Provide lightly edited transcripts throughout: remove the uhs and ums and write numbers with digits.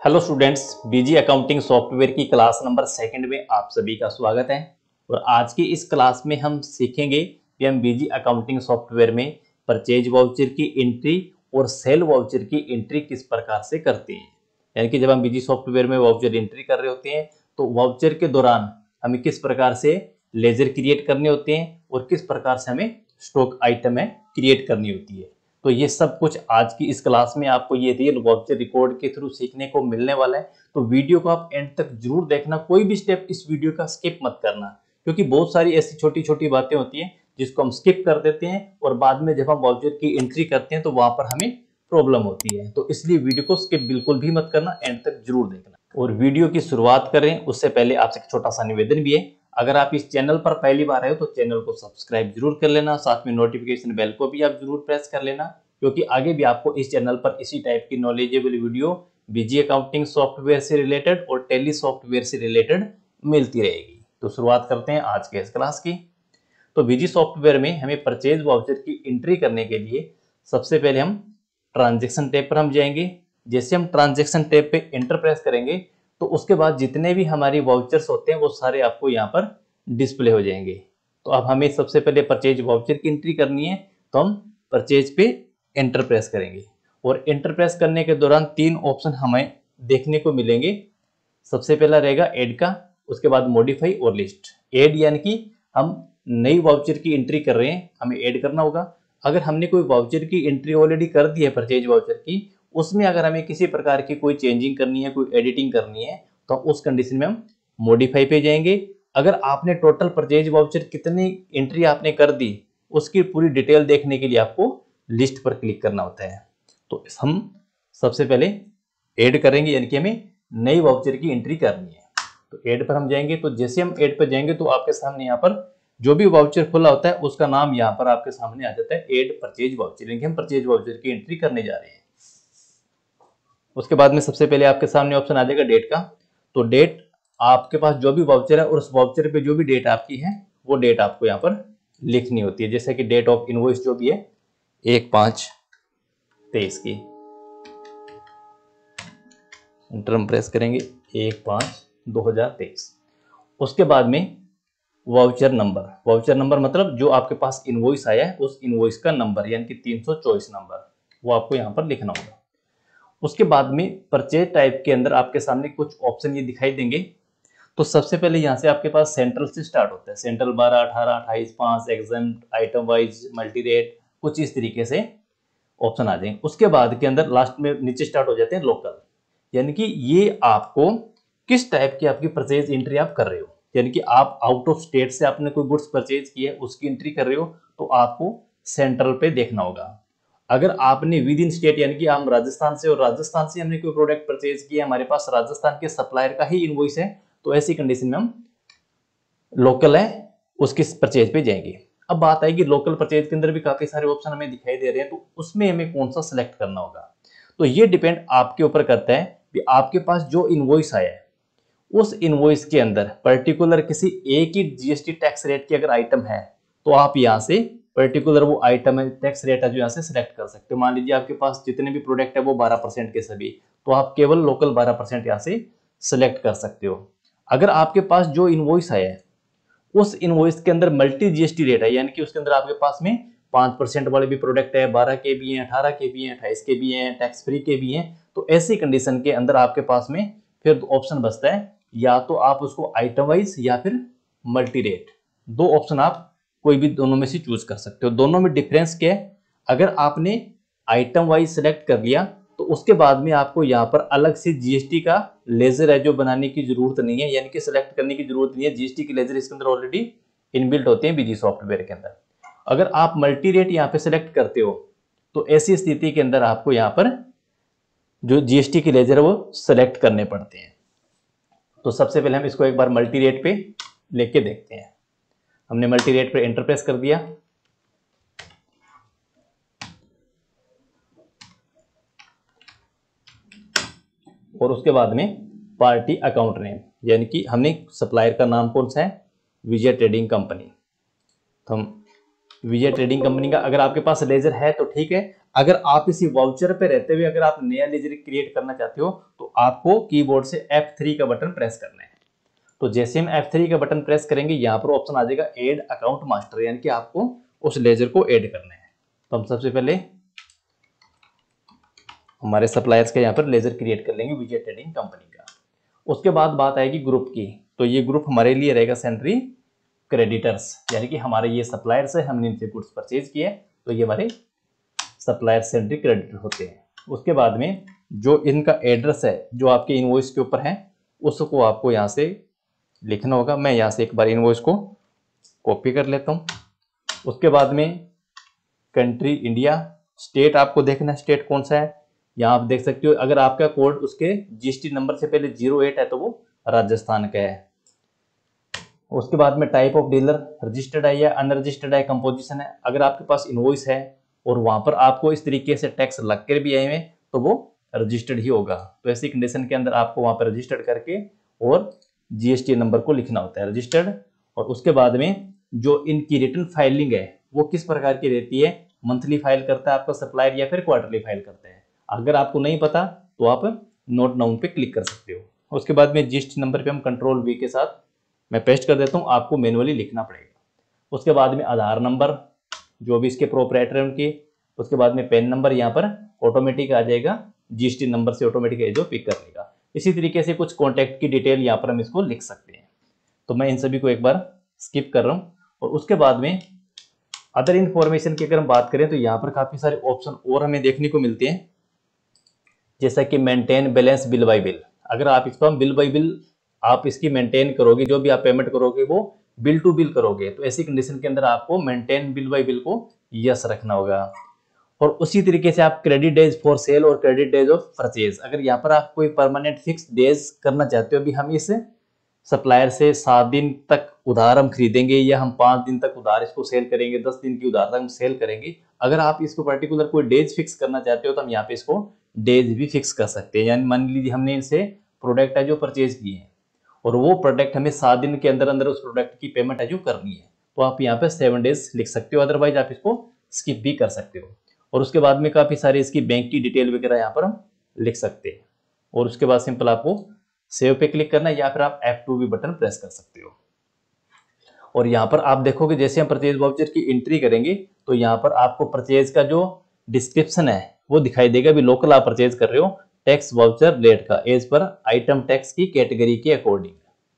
Hello students, BG accounting software की class number second में आप सभी का स्वागत है। और आज की इस क्लास में हम सीखेंगे कि हम बीजी अकाउंटिंग सॉफ्टवेयर में परचेज वाउचर की एंट्री और सेल वाउचर की एंट्री किस प्रकार से करते हैं। यानी कि जब हम बीजी सॉफ्टवेयर में वाउचर एंट्री कर रहे होते हैं तो वाउचर के दौरान हमें किस प्रकार से लेजर क्रिएट करने होते हैं और किस प्रकार से हमें स्टॉक आइटम क्रिएट करनी होती है। तो ये सब कुछ आज की इस क्लास में आपको ये रियल वाउचर रिकॉर्ड के थ्रू सीखने को मिलने वाला है। तो वीडियो को आप एंड तक जरूर देखना, कोई भी स्टेप इस वीडियो का स्किप मत करना, क्योंकि बहुत सारी ऐसी छोटी छोटी बातें होती हैं जिसको हम स्किप कर देते हैं और बाद में जब हम वाउचर की एंट्री करते हैं तो वहां पर हमें प्रॉब्लम होती है। तो इसलिए वीडियो को स्किप बिल्कुल भी मत करना, एंड तक जरूर देखना। और वीडियो की शुरुआत करें उससे पहले आपसे एक छोटा सा निवेदन भी है, अगर आप इस चैनल पर पहली बार आए हो तो चैनल को सब्सक्राइब जरूर कर लेना, साथ में नोटिफिकेशन बेल को भी आप जरूर प्रेस कर लेना, क्योंकि आगे भी आपको इस चैनल पर इसी टाइप की knowledgeable video BG accounting software से रिलेटेड और टेली सॉफ्टवेयर से रिलेटेड मिलती रहेगी। तो शुरुआत करते हैं आज के इस क्लास की। तो बीजी सॉफ्टवेयर में हमें परचेज वाउचर की एंट्री करने के लिए सबसे पहले हम ट्रांजेक्शन टैब पर हम जाएंगे। जैसे हम ट्रांजेक्शन टैब पे एंटर प्रेस करेंगे तो उसके बाद जितने भी हमारी वाउचर्स होते हैं वो सारे आपको यहाँ पर डिस्प्ले हो जाएंगे। तो अब हमें सबसे पहले परचेज वाउचर की एंट्री करनी है, तो हम परचेज पे एंटर प्रेस करेंगे और एंटर प्रेस करने के दौरान तीन ऑप्शन हमें देखने को मिलेंगे। सबसे पहला रहेगा ऐड का, उसके बाद मॉडिफाई और लिस्ट। ऐड यानी कि हम नई वाउचर की एंट्री कर रहे हैं, हमें ऐड करना होगा। अगर हमने कोई वाउचर की एंट्री ऑलरेडी कर दी है परचेज वाउचर की, उसमें अगर हमें किसी प्रकार की कोई चेंजिंग करनी है, कोई एडिटिंग करनी है, तो उस कंडीशन में हम मॉडिफाई पे जाएंगे। अगर आपने टोटल परचेज वाउचर कितनी एंट्री आपने कर दी उसकी पूरी डिटेल देखने के लिए आपको लिस्ट पर क्लिक करना होता है। तो हम सबसे पहले ऐड करेंगे, यानी कि हमें नई वाउचर की एंट्री करनी है। तो ऐड पर हम जाएंगे, तो जैसे हम ऐड पर जाएंगे तो आपके सामने यहाँ पर जो भी वाउचर खुला होता है उसका नाम यहाँ पर आपके सामने आ जाता है, ऐड परचेज वाउचर, यानी कि हम परचेज वाउचर की एंट्री करने जा रहे हैं। उसके बाद में सबसे पहले आपके सामने ऑप्शन आ जाएगा डेट का। तो डेट आपके पास जो भी वाउचर है और उस वाउचर पे जो भी डेट आपकी है वो डेट आपको यहाँ पर लिखनी होती है। जैसे कि डेट ऑफ इनवॉइस जो भी है 1/5/23 की, एंटर हम प्रेस करेंगे 1/5/2023। उसके बाद में वाउचर नंबर, वाउचर नंबर मतलब जो आपके पास इनवॉइस आया है उस इनवॉइस का नंबर, यानी कि 324 नंबर, वो आपको यहाँ पर लिखना होगा। उसके बाद में परचेज टाइप के अंदर आपके सामने कुछ ऑप्शन ये दिखाई देंगे। तो सबसे पहले यहाँ से आपके पास सेंट्रल से स्टार्ट होता है, central 12, 18, 28, 5, exempt, item wise, multi rate, कुछ इस तरीके से ऑप्शन आ जाएंगे। उसके बाद के अंदर लास्ट में नीचे स्टार्ट हो जाते हैं लोकल, यानी कि ये आपको किस टाइप की आपकी परचेज एंट्री आप कर रहे हो। यानी कि आप आउट ऑफ स्टेट से आपने कोई गुड्स परचेज किया है उसकी एंट्री कर रहे हो तो आपको सेंट्रल पे देखना होगा। अगर आपने विद इन स्टेट, यानी कि हम राजस्थान से और राजस्थान से हमने कोई प्रोडक्ट परचेज किया, हमारे पास राजस्थान के सप्लायर का ही इनवॉइस है, तो ऐसी कंडीशन में हम लोकल है उसकी परचेज पे जाएंगे। अब बात आएगी लोकल परचेज के अंदर भी काफी सारे ऑप्शन हमें दिखाई दे रहे हैं, तो उसमें हमें कौन सा सिलेक्ट करना होगा। तो ये डिपेंड आपके ऊपर करता है कि आपके पास जो इनवॉइस आया है उस इनवॉइस के अंदर पर्टिकुलर किसी एक ही जीएसटी टैक्स रेट की अगर आइटम है तो आप यहाँ से पर्टिकुलर वो आइटम है टैक्स रेट है जो यहाँ से सिलेक्ट कर सकते हो। मान लीजिए आपके पास जितने भी प्रोडक्ट है वो 12% के सभी, तो आप केवल लोकल 12% यहाँ से सिलेक्ट कर सकते हो। अगर आपके पास जो इनवॉइस आया है उस इनवॉइस के अंदर मल्टी जीएसटी रेट है, यानी कि उसके अंदर आपके पास में 5% वाले भी प्रोडक्ट है, 12 के भी हैं, 18 के भी हैं, 28 के भी हैं, टैक्स फ्री के भी हैं, तो ऐसी कंडीशन के अंदर आपके पास में फिर ऑप्शन बचता है, या तो आप उसको आइटम वाइज या फिर मल्टी रेट, दो ऑप्शन आप कोई भी दोनों में से चूज कर सकते हो। दोनों में डिफरेंस क्या है, अगर आपने आइटम वाइज सेलेक्ट कर लिया तो उसके बाद में आपको यहाँ पर अलग से जीएसटी का लेजर है जो बनाने की जरूरत नहीं है, यानी कि सिलेक्ट करने की जरूरत नहीं है। जीएसटी के लेजर इसके अंदर ऑलरेडी इनबिल्ट होते हैं बीजी सॉफ्टवेयर के अंदर। अगर आप मल्टी रेट यहाँ पे सिलेक्ट करते हो तो ऐसी स्थिति के अंदर आपको यहाँ पर जो जीएसटी के लेजर है वो सिलेक्ट करने पड़ते हैं। तो सबसे पहले हम इसको एक बार मल्टी रेट पे लेके देखते हैं। हमने मल्टी रेट पे एंटर प्रेस कर दिया और उसके बाद में पार्टी अकाउंट नेम, यानी कि हमने सप्लायर का नाम कौन सा है, विजय ट्रेडिंग कंपनी, तो हम विजय ट्रेडिंग कंपनी का। अगर आपके पास लेजर है तो ठीक है, अगर आप इसी वाउचर पे रहते हुए अगर आप नया लेजर क्रिएट करना चाहते हो तो आपको कीबोर्ड से F3 का बटन प्रेस करना है। तो जैसे हम F3 का बटन प्रेस करेंगे यहाँ पर ऑप्शन आ जाएगा एड अकाउंट मास्टर, यानी कि आपको उस लेजर को ऐड करना है। तो हम सबसे पहले हमारे सप्लायर्स का यहाँ पर लेजर क्रिएट कर लेंगे विजय ट्रेडिंग कंपनी का। उसके बाद बात आएगी ग्रुप की। तो ये ग्रुप हमारे लिए रहेगा सेंट्री क्रेडिटर्स, यानी कि हमारे ये सप्लायर्स है, हमने इनसे गुड्स परचेज किए तो ये हमारे सप्लायर सेंट्री क्रेडिटर होते हैं। उसके बाद में जो इनका एड्रेस है जो आपके इनवॉइस के ऊपर है उसको आपको यहाँ से लिखना होगा। मैं यहाँ से एक बार इनवॉइस को कॉपी कर लेता हूँ। उसके बाद में कंट्री इंडिया, स्टेट आपको देखना है स्टेट कौन सा है, यहाँ आप देख सकते हो। अगर आपका कोड उसके जीएसटी नंबर से पहले 08 है तो वो राजस्थान का है। उसके बाद में टाइप ऑफ डीलर रजिस्टर्ड है या अनरजिस्टर्ड है, कंपोजिशन है। अगर आपके पास इनवॉइस है और वहां पर आपको इस तरीके से टैक्स लग कर भी आए हुए तो वो रजिस्टर्ड ही होगा। तो ऐसी कंडीशन के अंदर आपको वहां पर रजिस्टर्ड करके और जीएसटी नंबर को लिखना होता है रजिस्टर्ड। और उसके बाद में जो इनकी रिटर्न फाइलिंग है वो किस प्रकार की रहती है, मंथली फाइल करता है आपका सप्लायर या फिर क्वार्टरली फाइल करता है। अगर आपको नहीं पता तो आप नोट डाउन पे क्लिक कर सकते हो। उसके बाद में जीएसटी नंबर पे हम कंट्रोल V के साथ मैं पेस्ट कर देता हूँ, आपको मैनुअली लिखना पड़ेगा। उसके बाद में आधार नंबर जो भी इसके प्रोपराइटर है उनकी। उसके बाद में पैन नंबर यहाँ पर ऑटोमेटिक आ जाएगा, जीएसटी नंबर से ऑटोमेटिक जो पिक कर लेगा। इसी तरीके से कुछ कॉन्टैक्ट की डिटेल यहाँ पर हम इसको लिख सकते हैं। तो मैं इन सभी को एक बार स्किप कर रहा हूँ। और उसके बाद में अदर इन्फॉर्मेशन की अगर हम बात करें तो यहाँ पर काफी सारे ऑप्शन और हमें देखने को मिलते हैं, जैसा कि maintain balance bill by bill. अगर आप इसको बिल बाय बिल आप इसकी मेंटेन करोगे, जो भी आप पेमेंट करोगे वो बिल टू बिल करोगे, तो ऐसी कंडीशन के अंदर आपको मेंटेन बिल बाय बिल को यस रखना होगा। और उसी तरीके से आप क्रेडिट डेज फॉर सेल और क्रेडिट डेज ऑफ परचेज, अगर यहाँ पर आप कोई परमानेंट फिक्स डेज करना चाहते हो, अभी हम इस सप्लायर से 7 दिन तक उधार हम खरीदेंगे या हम 5 दिन तक उधार इसको सेल करेंगे, 10 दिन की उधार तक हम सेल करेंगे, अगर आप इसको पर्टिकुलर कोई डेज फिक्स करना चाहते हो तो हम यहाँ पे इसको डेज भी फिक्स कर सकते हैं। यानी मान लीजिए हमने इनसे प्रोडक्ट है जो परचेज किए हैं और वो प्रोडक्ट हमें 7 दिन के अंदर अंदर उस प्रोडक्ट की पेमेंट है जो करनी है, तो आप यहाँ पे 7 डेज लिख सकते हो, अदरवाइज आप इसको स्किप भी कर सकते हो। और उसके बाद में काफी सारी इसकी बैंक की डिटेल वगैरह यहाँ पर हम लिख सकते हैं। और उसके बाद सिंपल आपको सेव पे क्लिक करना है या फिर आप F2 भी बटन प्रेस कर सकते हो। और यहाँ पर आप देखोगे जैसे हम परचेज वाउचर की एंट्री करेंगे तो यहाँ पर आपको परचेज का जो डिस्क्रिप्शन है वो दिखाई देगा। भी लोकल आप परचेज कर रहे हो, टैक्स वाउचर रेट का एज पर आइटम टैक्स की कैटेगरी के अकॉर्डिंग।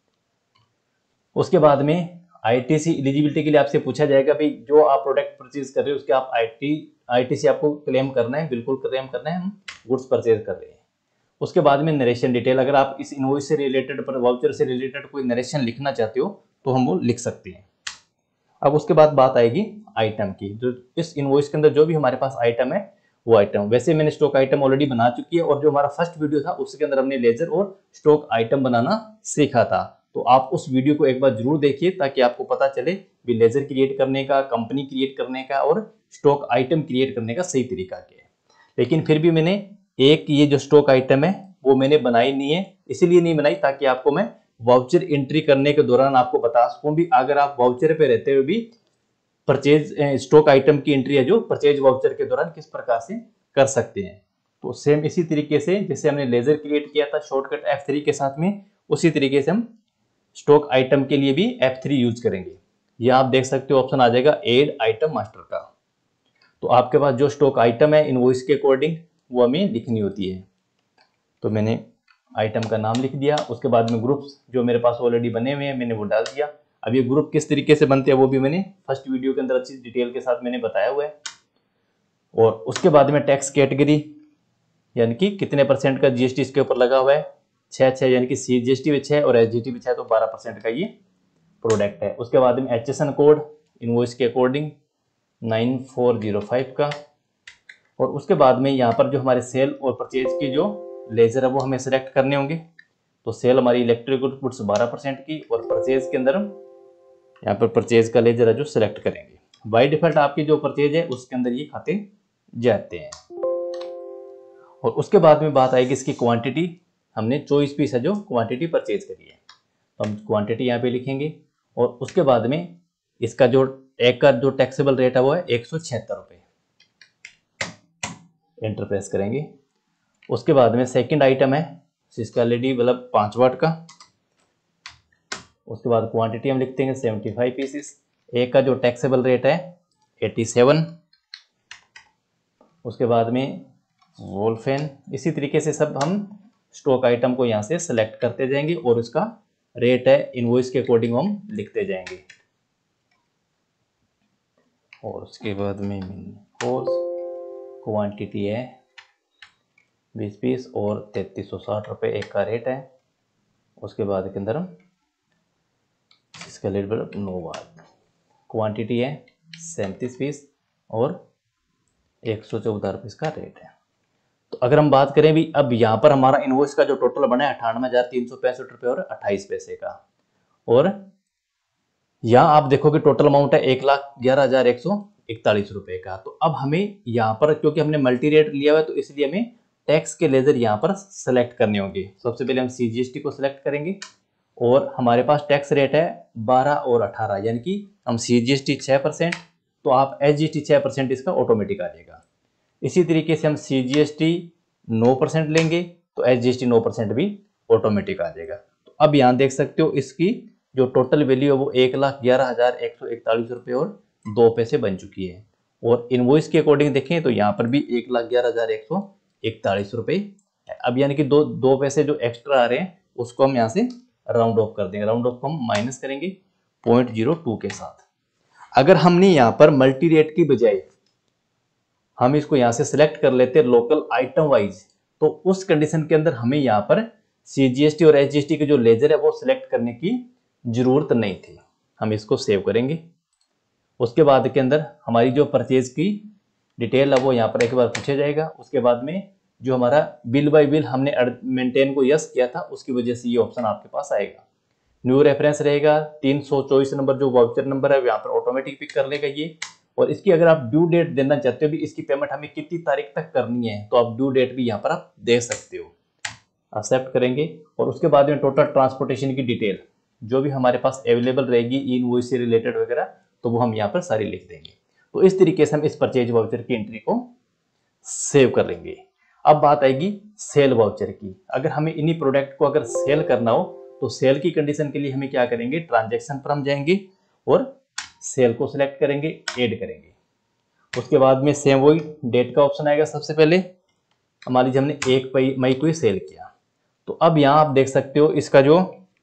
उसके बाद में आईटीसी एलिजिबिलिटी के लिए आपसे पूछा जाएगा भाई जो आप प्रोडक्ट परचेज कर रहे हो उसके आप आईटीसी आपको क्लेम करना है, बिल्कुल क्लेम करना है, हम गुड्स परचेज कर रहे हैं। उसके बाद में नरेशन डिटेल, अगर आप इस इनवॉइस से रिलेटेड पर वाउचर से रिलेटेड कोई नरेशन लिखना चाहते हो तो हम वो लिख सकते हैं। अब उसके बाद बात आएगी आइटम की, जो इस इनवॉइस के अंदर जो भी हमारे पास आइटम है वो आइटम, वैसे मैंने स्टॉक आइटम ऑलरेडी बना चुकी है और जो हमारा फर्स्ट वीडियो था उसके अंदर हमने लेजर और स्टॉक आइटम बनाना सीखा था, तो आप उस वीडियो को एक बार जरूर देखिए ताकि आपको पता चले भी लेजर क्रिएट करने का, कंपनी क्रिएट करने का और स्टॉक आइटम क्रिएट करने का सही तरीका क्या है। लेकिन फिर भी मैंने एक ये जो स्टॉक आइटम है वो मैंने बनाई नहीं है, इसीलिए नहीं बनाई ताकि आपको मैं वाउचर एंट्री करने के दौरान आपको बता सकूं भी अगर आप वाउचर पे रहते हुए भी परचेज स्टॉक आइटम की एंट्री है जो परचेज वाउचर के दौरान किस प्रकार से कर सकते हैं। तो सेम इसी तरीके से जैसे हमने लेजर क्रिएट किया था शॉर्टकट F3 के साथ में, उसी तरीके से हम स्टॉक आइटम के लिए भी F3 यूज करेंगे। यह आप देख सकते हो ऑप्शन आ जाएगा एड आइटम मास्टर का। तो आपके पास जो स्टॉक आइटम है इनवॉइस के अकॉर्डिंग वो हमें लिखनी होती है। तो मैंने आइटम का नाम लिख दिया, उसके बाद में ग्रुप्स जो मेरे पास ऑलरेडी बने हुए हैं मैंने वो डाल दिया। अब ये ग्रुप किस तरीके से बनते हैं वो भी मैंने फर्स्ट वीडियो के अंदर अच्छी डिटेल के साथ मैंने बताया हुआ है। और उसके बाद में टैक्स कैटेगरी यानी कि कितने % का जीएसटी इसके ऊपर लगा हुआ है, 6 यानी कि CGST भी 6 और SGT भी 6, तो 12% का ये प्रोडक्ट है। उसके बाद में HSN कोड इनवॉइस के अकॉर्डिंग 9405 का। और उसके बाद में यहाँ पर जो हमारे सेल और परचेज की जो लेजर है वो हमें सेलेक्ट करने होंगे। तो सेल हमारी इलेक्ट्रिकल गुड्स 12% की और परचेज के अंदर हम यहाँ पर परचेज का लेजर है जो सिलेक्ट करेंगे। बाय डिफॉल्ट आपकी जो परचेज है उसके अंदर ये खाते जाते हैं। और उसके बाद में बात आएगी इसकी क्वांटिटी, हमने 24 पीस है जो क्वांटिटी परचेज करी है तो हम क्वांटिटी यहाँ पे लिखेंगे। और उसके बाद में इसका जो एक का जो टैक्सेबल रेट है वो है 176 रुपये। एंटर प्रेस करेंगे। उसके बाद में सेकंड आइटम है जिसका एलईडी बल्ब 5 वाट का। उसके बाद क्वांटिटी हम लिखते हैं 75 पीसेस। एक का जो टैक्सेबल रेट है 87। उसके बाद में वॉल फैन। इसी तरीके से सब हम स्टॉक आइटम को यहाँ से सेलेक्ट करते जाएंगे और उसका रेट है इनवॉइस के अकॉर्डिंग हम लिखते जाएंगे। और उसके बाद में क्वांटिटी है 20 पीस और 3360 रुपये एक का रेट है। उसके बाद के अंदर हम इसका रेट 9 वाट। क्वांटिटी है 37 पीस और 114 रुपये इसका रेट है। तो अगर हम बात करें भी अब यहाँ पर हमारा इनवॉइस का जो टोटल बना है 98,365 रुपये और 28 पैसे का। और यहाँ आप देखोगे टोटल अमाउंट है 1,11,141 रुपये का। तो अब हमें यहाँ पर क्योंकि हमने मल्टी रेट लिया हुआ है तो इसलिए हमें टैक्स के लेजर यहाँ पर सेलेक्ट करने होंगे। सबसे पहले हम CGST को सिलेक्ट करेंगे और हमारे पास टैक्स रेट है 12 और 18, यानी कि हम CGST 6%, तो आप SGST 6% इसका ऑटोमेटिक आ जाएगा। इसी तरीके से हम CGST 9% लेंगे तो SGST 9% भी ऑटोमेटिक आ जाएगा। तो अब यहाँ देख सकते हो इसकी जो टोटल वैल्यू है वो 1,11,141 रुपये और 2 पैसे बन चुकी है। और इनवॉइस के अकॉर्डिंग देखें तो यहाँ पर भी 1,11,141 रुपये है। अब यानी कि दो पैसे जो एक्स्ट्रा आ रहे हैं उसको हम यहाँ से राउंड ऑफ कर देंगे। राउंड ऑफ को हम माइनस करेंगे 0.02 के साथ। अगर हमने यहाँ पर मल्टी रेट की बजाय हम इसको यहाँ से सिलेक्ट कर लेते लोकल आइटम वाइज, तो उस कंडीशन के अंदर हमें यहाँ पर CGST और SGST के जो लेजर है वो सिलेक्ट करने की जरूरत नहीं थी। हम इसको सेव करेंगे। उसके बाद के अंदर हमारी जो परचेज की डिटेल है वो यहाँ पर एक बार पूछा जाएगा। उसके बाद में जो हमारा बिल बाय बिल हमने मेंटेन को यस किया था उसकी वजह से ये ऑप्शन आपके पास आएगा। न्यू रेफरेंस रहेगा 324 नंबर जो वाउचर नंबर है यहाँ पर ऑटोमेटिक पिक कर लेगा ये। और इसकी अगर आप ड्यू डेट देना चाहते हो भी इसकी पेमेंट हमें कितनी तारीख तक करनी है तो आप ड्यू डेट भी यहाँ पर आप दे सकते हो। एक्सेप्ट करेंगे और उसके बाद में टोटल ट्रांसपोर्टेशन की डिटेल जो भी हमारे पास अवेलेबल रहेगी इनवॉइस से रिलेटेड वगैरह तो वो हम यहाँ पर सारी लिख देंगे। तो इस तरीके से हम इस परचेज वाउचर की एंट्री को सेव कर लेंगे। अब बात आएगी सेल वाउचर की। अगर हमें इन्हीं प्रोडक्ट को अगर सेल करना हो तो सेल की कंडीशन के लिए हमें क्या करेंगे, ट्रांजैक्शन पर हम जाएंगे और सेल को सिलेक्ट करेंगे, ऐड करेंगे। उसके बाद में सेम वही डेट का ऑप्शन आएगा। सबसे पहले मान लीजिए हमने 1 मई को ही सेल किया। तो अब यहाँ आप देख सकते हो इसका जो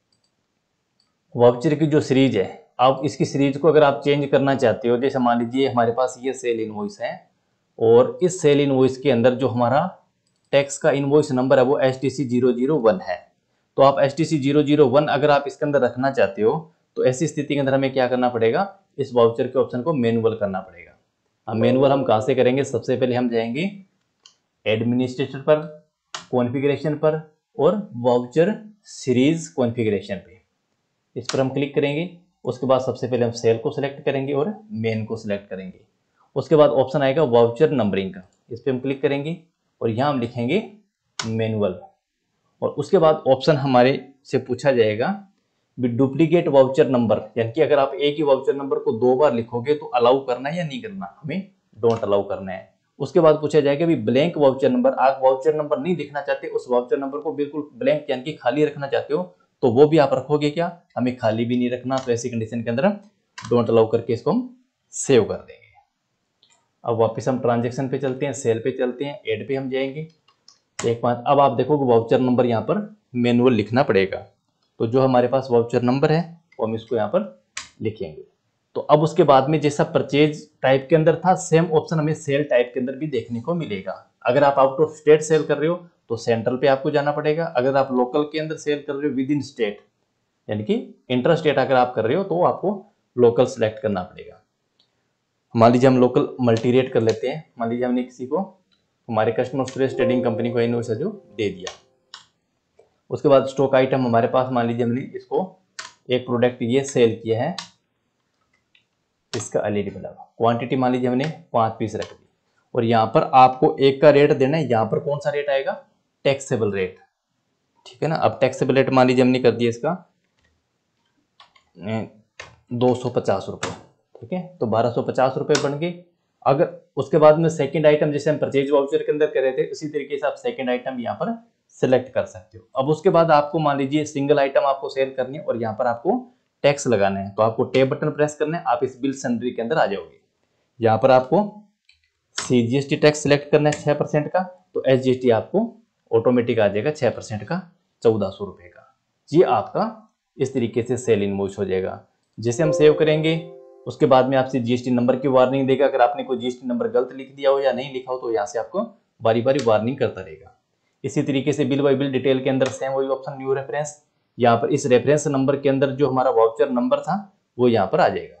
वाउचर की जो सीरीज है, आप इसकी सीरीज को अगर आप चेंज करना चाहते हो, जैसे मान लीजिए हमारे पास ये सेल इनवॉइस है और इस सेल इनवॉइस के अंदर जो हमारा टैक्स का इनवॉइस नंबर है वो STC 001 है। तो आप STC 001 अगर आप इसके अंदर रखना चाहते हो तो ऐसी स्थिति के अंदर हमें क्या करना पड़ेगा, इस वाउचर के ऑप्शन को मैनुअल करना पड़ेगा। अब मैनुअल हम कहाँ से करेंगे, सबसे पहले हम जाएंगे एडमिनिस्ट्रेटर पर, कॉन्फ़िगरेशन पर और वाउचर सीरीज कॉन्फ़िगरेशन पे, इस पर हम क्लिक करेंगे। उसके बाद सबसे पहले हम सेल को सिलेक्ट करेंगे और मेन को सिलेक्ट करेंगे। उसके बाद ऑप्शन आएगा वाउचर नंबरिंग का, इस पर हम क्लिक करेंगे और यहाँ हम लिखेंगे मैनुअल। और उसके बाद ऑप्शन हमारे से पूछा जाएगा डुप्लीकेट वाउचर नंबर, यानी कि अगर आप एक ही वाउचर नंबर को 2 बार लिखोगे तो अलाउ करना है या नहीं करना, हमें डोंट अलाउ करना है। उसके बाद पूछा जाएगा भी ब्लैंक वाउचर नंबर, आप वाउचर नंबर नहीं लिखना चाहते, उस वाउचर नंबर को बिल्कुल ब्लैंक यानी कि खाली रखना चाहते हो तो वो भी आप रखोगे क्या, हमें खाली भी नहीं रखना। तो ऐसी कंडीशन के अंदर हम डोंट अलाउ करके इसको हम सेव कर देंगे। अब वापस हम ट्रांजेक्शन पे चलते हैं, सेल पे चलते हैं, एड पे हम जाएंगे। एक बात अब आप देखोगे वाउचर नंबर यहाँ पर मैनुअल लिखना पड़ेगा। तो जो हमारे पास वाउचर नंबर है वो हम इसको यहाँ पर लिखेंगे। तो अब उसके बाद में जैसा परचेज टाइप के अंदर था सेम ऑप्शन हमें सेल टाइप के अंदर भी देखने को मिलेगा। अगर आप आउट ऑफ स्टेट सेल कर रहे हो तो सेंट्रल पे आपको जाना पड़ेगा। अगर आप लोकल के अंदर सेल कर रहे हो विद इन स्टेट यानी कि इंटर स्टेट अगर आप कर रहे हो तो आपको लोकल सेलेक्ट करना पड़ेगा। मान लीजिए हम लोकल मल्टी रेट कर लेते हैं। मान लीजिए हमने किसी को, हमारे कस्टमर सुरेश ट्रेडिंग कंपनी को इनवॉइस जो दे दिया। उसके बाद स्टॉक आइटम हमारे पास, मान लीजिए हमने इसको एक प्रोडक्ट ये सेल किया है, इसका एलईडी बल्ब, क्वांटिटी मान लीजिए हमने 5 पीस रख दी और यहाँ पर आपको एक का रेट देना है। यहाँ पर कौन सा रेट आएगा, टैक्सेबल रेट, ठीक है ना। अब टैक्सेबल रेट मान लीजिए हमने कर दिया इसका 250 रुपये। ठीक है, तो 1250 रुपये बन गए। अगर उसके बाद में सेकंड आइटम जैसे हम परचेज वाउचर के अंदर कर रहे थे, उसी तरीके से आप सेकंड आइटम यहाँ पर सिलेक्ट कर सकते हो। अब उसके बाद आपको मान लीजिए सिंगल आइटम आपको सेल करनी है और यहाँ पर आपको टैक्स लगाना है, तो आपको टैब बटन प्रेस करना है, आप इस बिल सन्ड्री के अंदर आ जाओगे। यहाँ पर आपको CGST टैक्स सिलेक्ट करना है 6% का, तो SGST आपको ऑटोमेटिक आ जाएगा 6% का 1400 रुपये का। ये आपका इस तरीके से सेल इनवॉइस हो जाएगा। जैसे हम सेव करेंगे उसके बाद में आपसे GST नंबर की वार्निंग देगा। अगर आपने कोई GST नंबर गलत लिख दिया हो या नहीं लिखा हो तो यहाँ से आपको बारी बारी वार्निंग करता रहेगा। इसी तरीके से बिल बाय बिल डिटेल के अंदर सेम वही ऑप्शन न्यू रेफरेंस, यहाँ पर इस रेफरेंस नंबर के अंदर जो हमारा वाउचर नंबर था वो यहाँ पर आ जाएगा।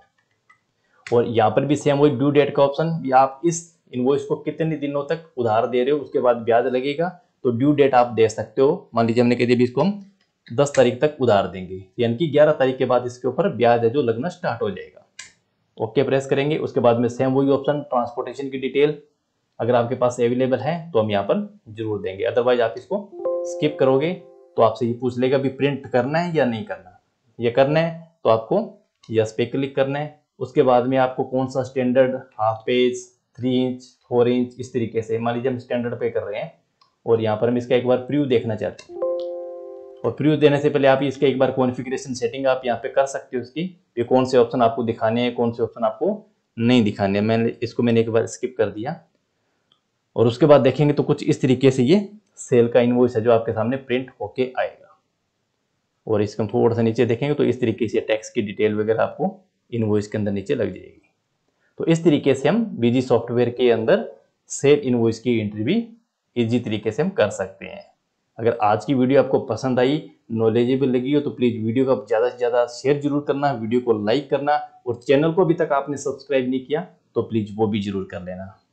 और यहाँ पर भी सेम वही ड्यू डेट का ऑप्शन, या आप इस इनवॉइस को कितने दिनों तक उधार दे रहे हो उसके बाद ब्याज लगेगा, तो ड्यू डेट आप दे सकते हो। मान लीजिए हमने कह दिया इसको हम 10 तारीख तक उधार देंगे, यानी कि 11 तारीख के बाद इसके ऊपर ब्याज है जो लगना स्टार्ट हो जाएगा। ओके प्रेस करेंगे, उसके बाद में सेम वही ऑप्शन ट्रांसपोर्टेशन की डिटेल अगर आपके पास अवेलेबल है तो हम यहाँ पर जरूर देंगे, अदरवाइज आप इसको स्किप करोगे तो आपसे ये पूछ लेगा भी प्रिंट करना है या नहीं करना। ये करना है तो आपको यस पे क्लिक करना है। उसके बाद में आपको कौन सा standard, half page, 3 inch, 4 inch, इस तरीके से मान लीजिए हम स्टैंडर्ड पे कर रहे हैं और यहाँ पर हम इसका एक बार प्रीव्यू देखना चाहते हैं। और प्रीव्यू देने से पहले आप इसके एक बार कॉन्फ़िगरेशन सेटिंग आप यहाँ पे कर सकते हो इसकी, ये कौन से ऑप्शन आपको दिखाने हैं, कौन से ऑप्शन आपको नहीं दिखाने हैं। मैंने एक बार स्किप कर दिया। और उसके बाद देखेंगे तो कुछ इस तरीके से ये सेल का इनवॉइस है जो आपके सामने प्रिंट होके आएगा। और इसको थोड़ा सा नीचे देखेंगे तो इस तरीके से टैक्स की डिटेल वगैरह आपको इनवॉइस के अंदर नीचे लग जाएगी। तो इस तरीके से हम बीजी सॉफ्टवेयर के अंदर सेल इनवॉइस की एंट्री भी इजी तरीके से हम कर सकते हैं। अगर आज की वीडियो आपको पसंद आई, नॉलेजेबल लगी हो तो प्लीज़ वीडियो को ज़्यादा से ज़्यादा शेयर जरूर करना, वीडियो को लाइक करना, और चैनल को अभी तक आपने सब्सक्राइब नहीं किया तो प्लीज़ वो भी जरूर कर लेना।